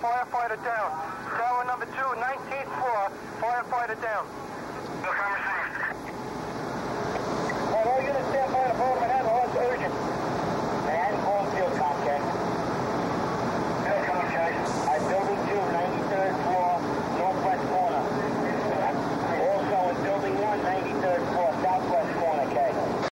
firefighter down. Tower number 2, 19th floor, firefighter down. Look, I'm received.